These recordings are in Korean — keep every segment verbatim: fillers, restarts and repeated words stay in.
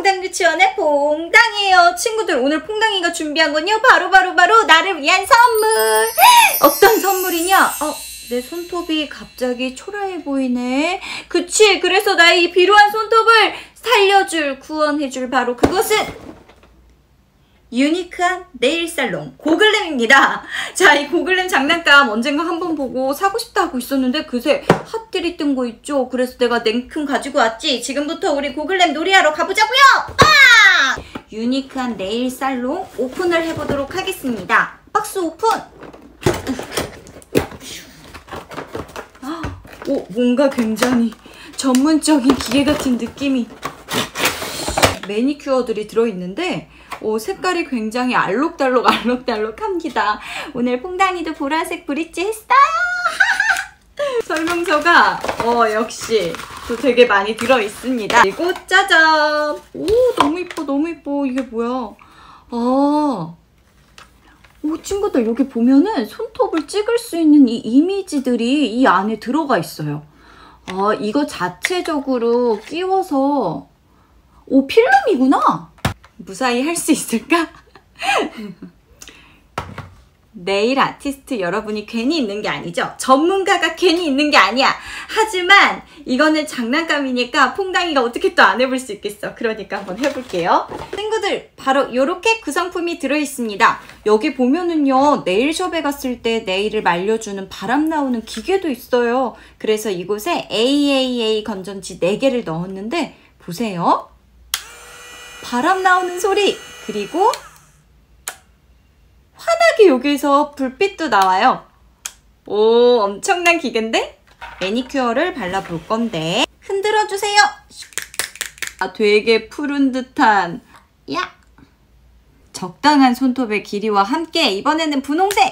퐁당 유치원의 퐁당이에요. 친구들, 오늘 퐁당이가 준비한 건요, 바로 바로 바로 나를 위한 선물. 어떤 선물이냐? 어, 내 손톱이 갑자기 초라해 보이네. 그치, 그래서 나의 이 비루한 손톱을 살려줄, 구원해줄 바로 그것은 유니크한 네일살롱 고글램입니다. 자, 이 고글램 장난감 언젠가 한번 보고 사고 싶다 하고 있었는데 그새 핫딜이 뜬 거 있죠. 그래서 내가 냉큼 가지고 왔지. 지금부터 우리 고글램 놀이하러 가보자고요. 빠! 유니크한 네일살롱 오픈을 해보도록 하겠습니다. 박스 오픈. 오, 뭔가 굉장히 전문적인 기계 같은 느낌이. 매니큐어들이 들어있는데 오, 색깔이 굉장히 알록달록 알록달록합니다. 오늘 퐁당이도 보라색 브릿지 했어요. 설명서가 어 역시 또 되게 많이 들어있습니다. 그리고 짜잔! 오, 너무 이뻐 너무 이뻐. 이게 뭐야? 아, 오, 친구들 여기 보면은 손톱을 찍을 수 있는 이 이미지들이 이 안에 들어가 있어요. 아, 이거 자체적으로 끼워서 오, 필름이구나. 무사히 할 수 있을까? 네일 아티스트 여러분이 괜히 있는 게 아니죠. 전문가가 괜히 있는 게 아니야. 하지만 이거는 장난감이니까 퐁당이가 어떻게 또 안 해볼 수 있겠어. 그러니까 한번 해볼게요. 친구들, 바로 이렇게 구성품이 들어있습니다. 여기 보면은요, 네일숍에 갔을 때 네일을 말려주는 바람 나오는 기계도 있어요. 그래서 이곳에 에이에이에이 건전지 네 개를 넣었는데 보세요. 바람 나오는 소리, 그리고 환하게 여기서 불빛도 나와요. 오, 엄청난 기계인데? 매니큐어를 발라볼 건데 흔들어주세요. 아, 되게 푸른 듯한 야! 적당한 손톱의 길이와 함께 이번에는 분홍색!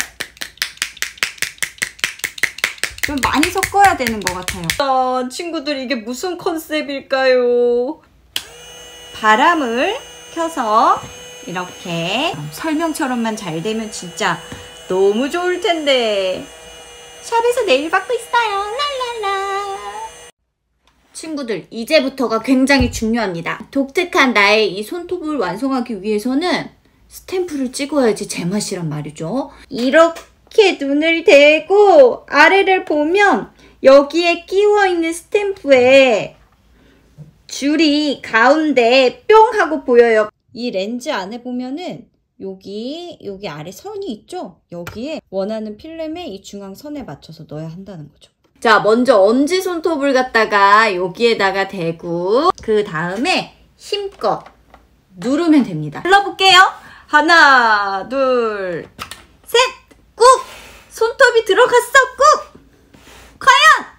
좀 많이 섞어야 되는 것 같아요. 아, 친구들 이게 무슨 컨셉일까요? 바람을 켜서 이렇게 설명처럼만 잘 되면 진짜 너무 좋을 텐데. 샵에서 네일 받고 있어요. 랄랄라. 친구들, 이제부터가 굉장히 중요합니다. 독특한 나의 이 손톱을 완성하기 위해서는 스탬프를 찍어야지 제맛이란 말이죠. 이렇게 눈을 대고 아래를 보면 여기에 끼워 있는 스탬프에 줄이 가운데 뿅 하고 보여요. 이 렌즈 안에 보면은 여기 여기 아래 선이 있죠? 여기에 원하는 필름에 이 중앙선에 맞춰서 넣어야 한다는 거죠. 자, 먼저 엄지 손톱을 갖다가 여기에다가 대고 그 다음에 힘껏 누르면 됩니다. 눌러볼게요. 하나, 둘, 셋! 꾹! 손톱이 들어갔어! 꾹! 과연!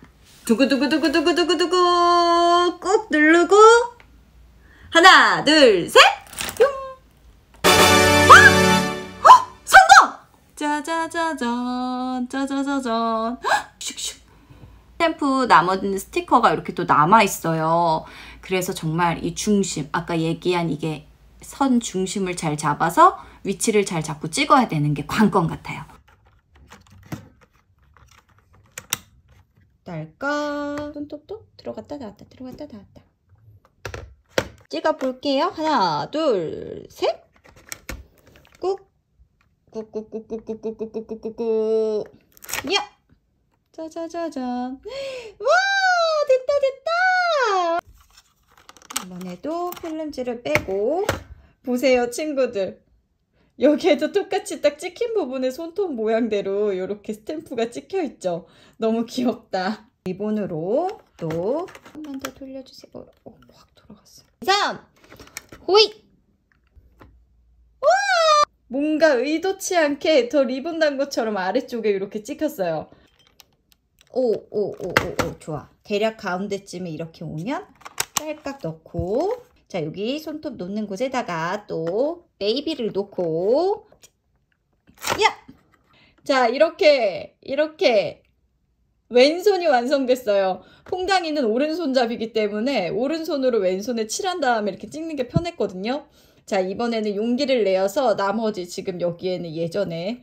두구두구두구두구두구두구 꾹 누르고 하나, 둘, 셋! 뿅! 와! 어! 성공! 짜자자잔 짜자자잔 슉슉. 스탬프 나머지는 스티커가 이렇게 또 남아있어요. 그래서 정말 이 중심, 아까 얘기한 이게 선 중심을 잘 잡아서 위치를 잘 잡고 찍어야 되는 게 관건 같아요. 딸까? 손톱도 들어갔다 나왔다 들어갔다 나왔다. 찍어 볼게요. 하나, 둘, 셋. 꾹. 꾹꾹꾹꾹꾹꾹꾹꾹꾹꾹꾹. 야! 짜자자잔. 와! 됐다 됐다! 이번에도 필름지를 빼고 보세요, 친구들. 여기에도 똑같이 딱 찍힌 부분에 손톱 모양대로 이렇게 스탬프가 찍혀있죠. 너무 귀엽다. 리본으로 또 한 번 더 돌려주세요. 어, 어, 확 돌아갔어요. 다음! 호잇! 우와! 뭔가 의도치 않게 더 리본 단 것처럼 아래쪽에 이렇게 찍혔어요. 오, 오, 오, 오, 오, 좋아. 대략 가운데쯤에 이렇게 오면 딸깍 넣고, 자, 여기 손톱 놓는 곳에다가 또 베이비를 놓고, 야! 자, 이렇게, 이렇게 왼손이 완성됐어요. 퐁당이는 오른손잡이기 때문에 오른손으로 왼손에 칠한 다음에 이렇게 찍는 게 편했거든요. 자, 이번에는 용기를 내어서 나머지 지금 여기에는 예전에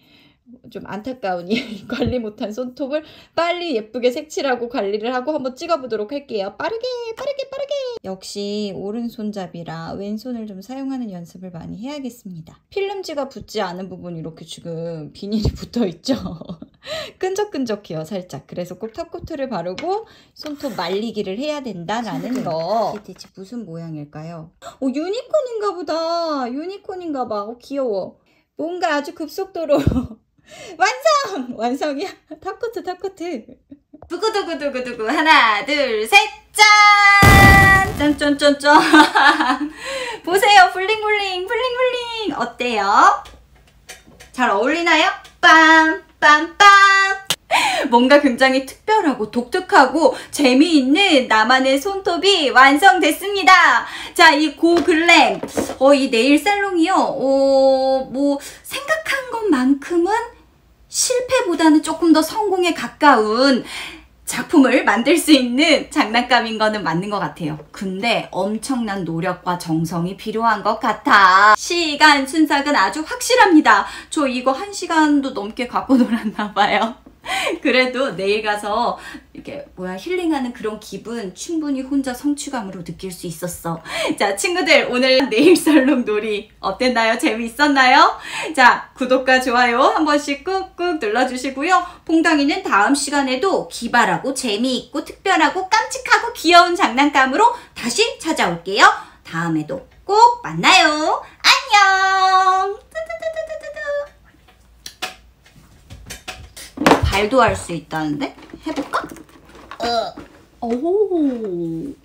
좀 안타까운 이 관리 못한 손톱을 빨리 예쁘게 색칠하고 관리를 하고 한번 찍어보도록 할게요. 빠르게 빠르게 빠르게. 역시 오른손잡이라 왼손을 좀 사용하는 연습을 많이 해야겠습니다. 필름지가 붙지 않은 부분 이렇게 지금 비닐이 붙어있죠. 끈적끈적해요 살짝. 그래서 꼭 탑코트를 바르고 손톱 말리기를 해야 된다라는 거. 이게 대체 무슨 모양일까요? 어, 유니콘인가 보다. 유니콘인가 봐. 어, 귀여워. 뭔가 아주 급속도로 완성! 완성이야. 탑코트 탑코트. 두구두구두구두구 하나 둘 셋 짠! 짠짠짠짠. 보세요. 블링블링 블링블링. 어때요? 잘 어울리나요? 빰 빰빰. 뭔가 굉장히 특별하고 독특하고 재미있는 나만의 손톱이 완성됐습니다. 자, 이 고글램 어, 이 네일 살롱이요. 어, 뭐 생각한 것만큼은 실패보다는 조금 더 성공에 가까운 작품을 만들 수 있는 장난감인 거는 맞는 것 같아요. 근데 엄청난 노력과 정성이 필요한 것 같아. 시간 순삭은 아주 확실합니다. 저 이거 한 시간도 넘게 갖고 놀았나 봐요. 그래도 내일 가서 이렇게 뭐야 힐링하는 그런 기분 충분히 혼자 성취감으로 느낄 수 있었어. 자, 친구들 오늘 네일살롱 놀이 어땠나요? 재미있었나요? 자, 구독과 좋아요 한 번씩 꾹꾹 눌러주시고요. 퐁당이는 다음 시간에도 기발하고 재미있고 특별하고 깜찍하고 귀여운 장난감으로 다시 찾아올게요. 다음에도 꼭 만나요. 안녕. 발도 할 수 있다는데? 해볼까? 어. 오.